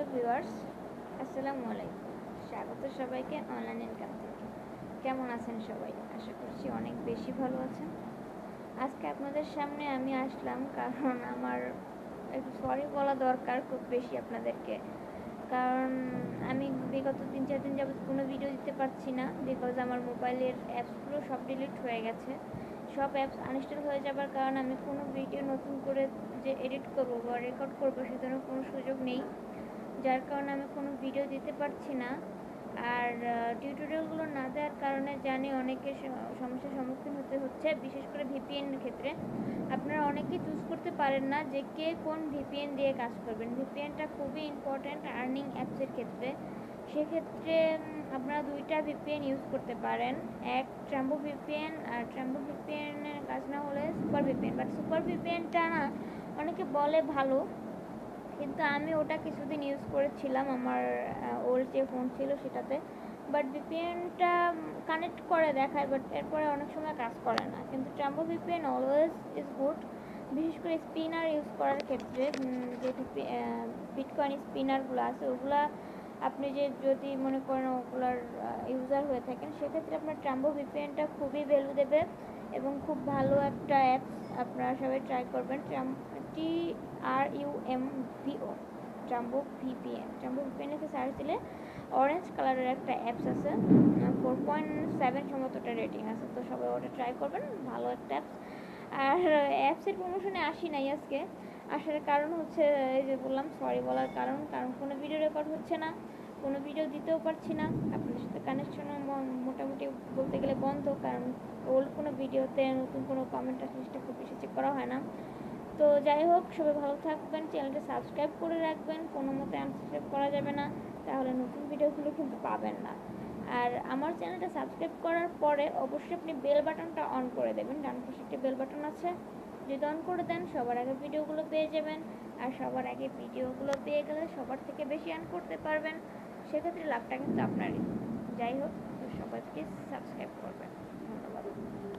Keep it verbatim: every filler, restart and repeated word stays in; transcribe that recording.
Viewers, আসসালামু আলাইকুম। স্বাগত সবাইকে অনলাইন ইনকাম থেকে। কেমন আছেন সবাই? আশা করছি অনেক বেশি ভালো আছেন। আজকে আপনাদের সামনে আমি আসলাম কারণ আমার একটু সরি বলা দরকার খুব বেশি আপনাদেরকে। কারণ আমি বিগত তিন চার দিন যাবত কোনো ভিডিও দিতে পারছি না, বিকজ আমার মোবাইলের অ্যাপসগুলো সব ডিলিট হয়ে গেছে। সব অ্যাপস আনইনস্টল হয়ে যাবার কারণে আমি কোনো ভিডিও নতুন করে যে এডিট করব বা রেকর্ড করবো সে ধরনের কোনো সুযোগ নেই, যার কারণে আমি কোনো ভিডিও দিতে পারছি না। আর টিউটোরিয়ালগুলো না দেওয়ার কারণে জানি অনেকের সমস্যার সম্মুখীন হতে হচ্ছে, বিশেষ করে ভিপিএনের ক্ষেত্রে। আপনারা অনেকেই চুজ করতে পারেন না যে কে কোন ভিপিএন দিয়ে কাজ করবেন। ভিপিএনটা খুবই ইম্পর্ট্যান্ট আর্নিং অ্যাপসের ক্ষেত্রে। সেক্ষেত্রে আপনারা দুইটা ভিপিএন ইউজ করতে পারেন, এক ট্রাম্বো ভিপিএন, আর ট্রাম্বো ভিপিএনের কাজ না হলে সুপার ভিপিএন। বাট সুপার ভিপিএনটা না অনেকে বলে ভালো, কিন্তু আমি ওটা কিছুদিন ইউজ করেছিলাম আমার ওল্ড যে ফোন ছিল সেটাতে। বাট ভিপিএনটা কানেক্ট করে দেখায়, বাট এরপরে অনেক সময় কাজ করে না। কিন্তু Trumbo VPN always is good, বিশেষ করে স্পিনার ইউজ করার ক্ষেত্রে। যে বিটকয়েন স্পিনারগুলো আছে ওগুলা আপনি যে যদি মনে করেন ওগুলার ইউজার হয়ে থাকেন, সেক্ষেত্রে আপনার ট্রাম্বো ভিপিএনটা খুবই ভ্যালু দেবে এবং খুব ভালো একটা অ্যাপস। আপনারা সবাই ট্রাই করবেন। T R U M V O Trumbo VPN. Trumbo VPN এসে সার্চ দিলে অরেঞ্জ কালারের একটা অ্যাপস আছে, ফোর পয়েন্ট সেভেন সম্ভবতটা রেটিং আছে, তো সবাই ওটা ট্রাই করবেন, ভালো একটা অ্যাপস। আর অ্যাপসের প্রমোশনে আসি নাই আজকে, আসার কারণ হচ্ছে এই যে বললাম সরি বলার কারণ কারণ কোনো ভিডিও রেকর্ড হচ্ছে না, কোনো ভিডিও দিতেও পারছি না। আপনাদের সাথে কানেকশন মোটামুটি বলতে গেলে বন্ধ, কারণ ওল্ড কোনো ভিডিওতে নতুন কোনো কমেন্ট আসলে সেটা খুব বেশি চেক করা হয় না। তো যাই হোক, সবাই ভালো থাকবেন, চ্যানেলটা সাবস্ক্রাইব করে রাখবেন, কোনো মতে আনসাবস্ক্রাইব করা যাবে না, তাহলে নতুন ভিডিওগুলো কিন্তু পাবেন না। আর আমার চ্যানেলটা সাবস্ক্রাইব করার পরে অবশ্যই আপনি বেল বাটনটা অন করে দেবেন, ডান পাশে একটা বেল বাটন আছে, যদি অন করে দেন সবার আগে ভিডিওগুলো পেয়ে যাবেন। আর সবার আগে ভিডিওগুলো পেয়ে গেলে সবার থেকে বেশি আর্ন করতে পারবেন, সেক্ষেত্রে লাভটা কিন্তু আপনারই। যাই হোক, সবাইকে সাবস্ক্রাইব করবেন। ধন্যবাদ।